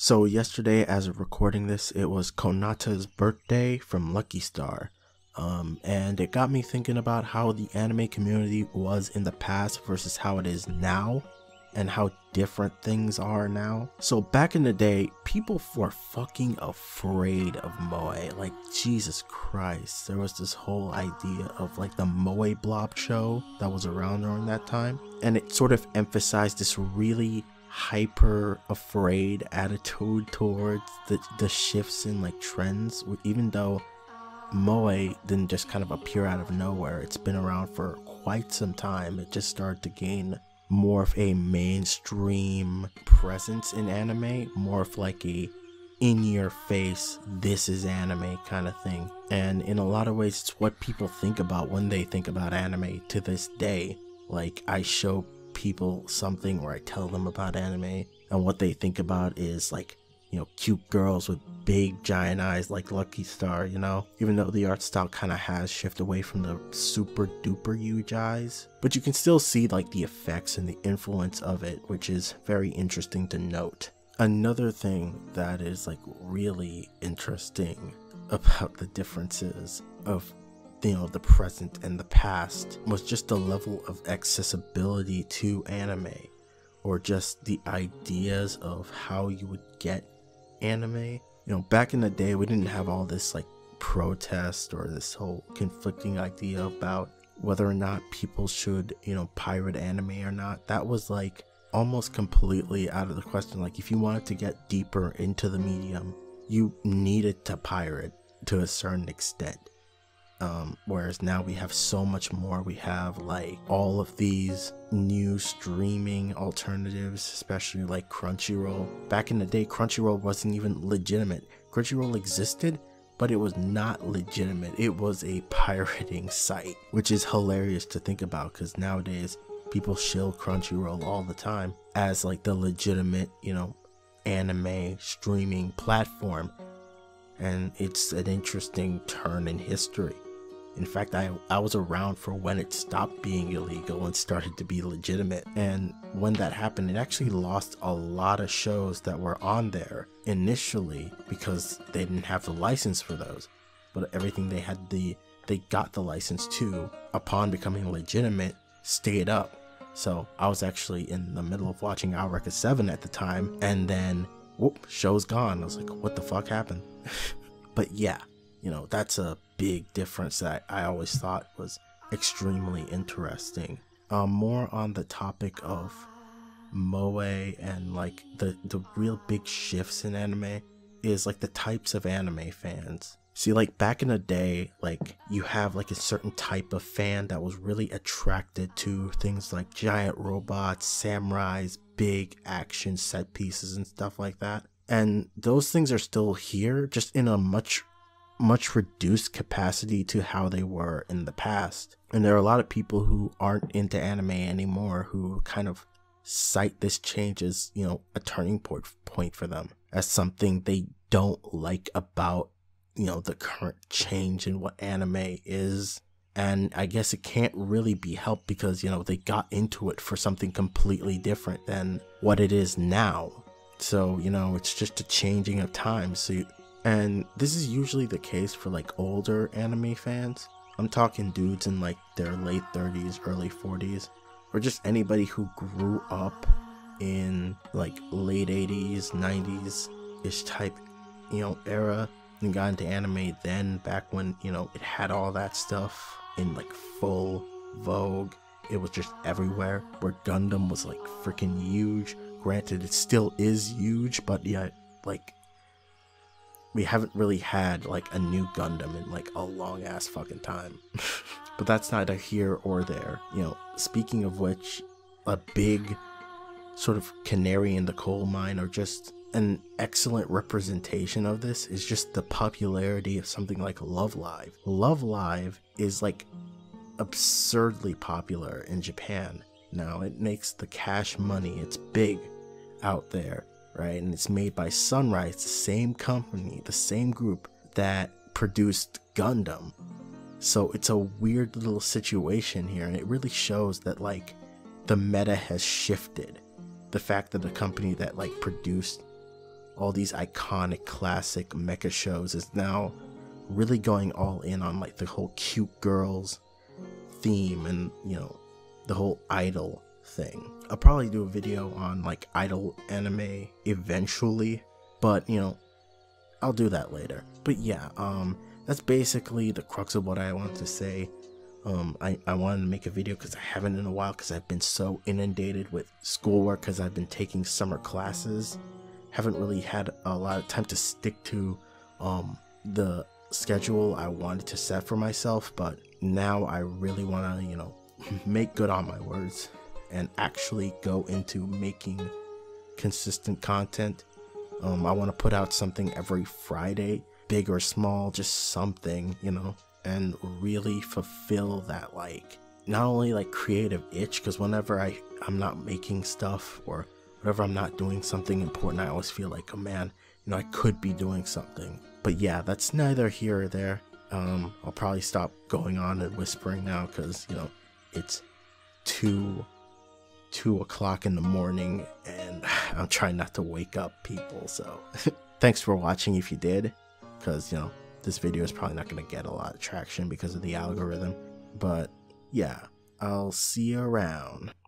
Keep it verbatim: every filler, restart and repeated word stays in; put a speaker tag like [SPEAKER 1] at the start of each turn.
[SPEAKER 1] So yesterday, as of recording this, it was Konata's birthday from Lucky Star. Um, and it got me thinking about how the anime community was in the past versus how it is now, and how different things are now. So back in the day, people were fucking afraid of moe. Like, Jesus Christ, there was this whole idea of like the moe blob show that was around during that time, and it sort of emphasized this really hyper afraid attitude towards the, the shifts in like trends. Even though moe didn't just kind of appear out of nowhere, it's been around for quite some time. It just started to gain more of a mainstream presence in anime, more of like a in your face, this is anime kind of thing. And in a lot of ways, it's what people think about when they think about anime to this day. Like, I show people something or I tell them about anime, and what they think about is like, you know, cute girls with big giant eyes like Lucky Star, you know, even though the art style kind of has shifted away from the super duper huge eyes, but you can still see like the effects and the influence of it, which is very interesting to note. Another thing that is like really interesting about the differences of, you know, the present and the past was just the level of accessibility to anime, or just the ideas of how you would get anime. You know, back in the day, we didn't have all this like protest or this whole conflicting idea about whether or not people should, you know, pirate anime or not. That was like almost completely out of the question. Like, if you wanted to get deeper into the medium, you needed to pirate to a certain extent. Um, whereas now we have so much more. We have like all of these new streaming alternatives, especially like Crunchyroll. Back in the day, Crunchyroll wasn't even legitimate. Crunchyroll existed, but it was not legitimate. It was a pirating site, which is hilarious to think about, because nowadays people shill Crunchyroll all the time as like the legitimate, you know, anime streaming platform. And it's an interesting turn in history. In fact, I, I was around for when it stopped being illegal and started to be legitimate. And when that happened, it actually lost a lot of shows that were on there initially because they didn't have the license for those. But everything they had, the they got the license to upon becoming legitimate stayed up. So I was actually in the middle of watching Eureka seven at the time, and then whoop, show's gone. I was like, what the fuck happened? But yeah, you know, that's a big difference that I always thought was extremely interesting. Um, more on the topic of moe and like the, the real big shifts in anime is like the types of anime fans. See, like back in the day, like you have like a certain type of fan that was really attracted to things like giant robots, samurais, big action set pieces and stuff like that. And those things are still here, just in a much much reduced capacity to how they were in the past. And there are a lot of people who aren't into anime anymore who kind of cite this change as, you know, a turning point point for them, as something they don't like about, you know, the current change in what anime is. And I guess it can't really be helped because, you know, they got into it for something completely different than what it is now. So, you know, it's just a changing of times. So you, and this is usually the case for like older anime fans. I'm talking dudes in like their late thirties, early forties, or just anybody who grew up in like late eighties, nineties ish type, you know, era, and got into anime then, back when, you know, it had all that stuff in like full vogue. It was just everywhere, where Gundam was like freaking huge. Granted, it still is huge, but yeah, like, we haven't really had like a new Gundam in like a long ass fucking time. But that's neither here or there. You know, speaking of which, a big sort of canary in the coal mine, or just an excellent representation of this, is just the popularity of something like Love Live. Love Live is like absurdly popular in Japan now. It makes the cash money. It's big out there, right? And it's made by Sunrise, the same company, the same group that produced Gundam. So it's a weird little situation here, and it really shows that like the meta has shifted. The fact that a company that like produced all these iconic classic mecha shows is now really going all in on like the whole cute girls theme and, you know, the whole idol thing. I'll probably do a video on like idol anime eventually, but you know, I'll do that later. But yeah, um that's basically the crux of what I want to say. um I, I wanted to make a video because I haven't in a while, because I've been so inundated with schoolwork, because I've been taking summer classes. Haven't really had a lot of time to stick to um the schedule I wanted to set for myself, but now I really want to, you know, make good on my words and actually go into making consistent content. um I want to put out something every Friday, big or small, just something, you know, and really fulfill that, like, not only like creative itch, because whenever I I'm not making stuff, or whenever I'm not doing something important, I always feel like, oh man, you know, I could be doing something. But yeah, that's neither here or there. um I'll probably stop going on and whispering now, because, you know, it's two two o'clock in the morning and I'm trying not to wake up people. So thanks for watching if you did, because, you know, this video is probably not going to get a lot of traction because of the algorithm. But yeah, I'll see you around.